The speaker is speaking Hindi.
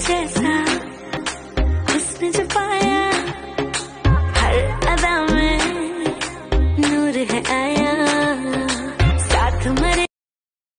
जैसा उसने जो पाया, हर अदा में नूर है आया।